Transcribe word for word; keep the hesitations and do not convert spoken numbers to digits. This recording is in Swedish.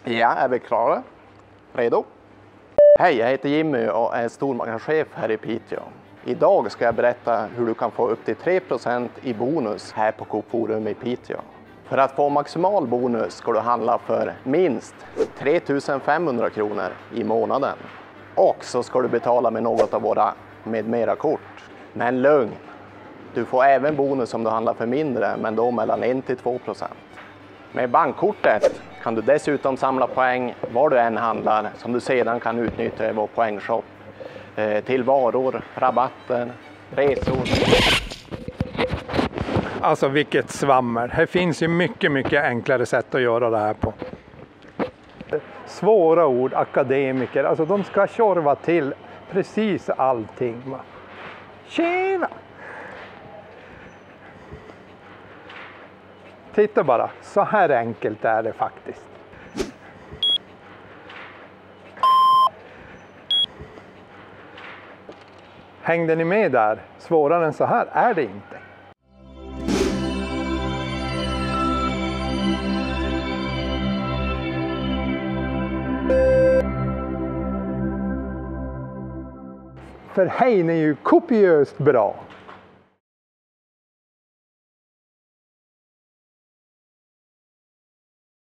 Ja, är vi klara? Redo? Hej, jag heter Jimmy och är stormarknadschef här i Piteå. Idag ska jag berätta hur du kan få upp till tre procent i bonus här på Coop Forum i Piteå. För att få maximal bonus ska du handla för minst tre tusen femhundra kronor i månaden. Och så ska du betala med något av våra med mera-kort. Men lugn! Du får även bonus om du handlar för mindre, men då mellan en till två procent. Med bankkortet kan du dessutom samla poäng var du än handlar som du sedan kan utnyttja i vår poängshop eh, till varor, rabatter, resor. Alltså vilket svammel. Här finns ju mycket, mycket enklare sätt att göra det här på. Svåra ord, akademiker, alltså de ska tjorva till precis allting. Va? Tjena! Titta bara, så här enkelt är det faktiskt. Hängde ni med där? Svårare än så här är det inte. För Hein är ju kopiöst bra.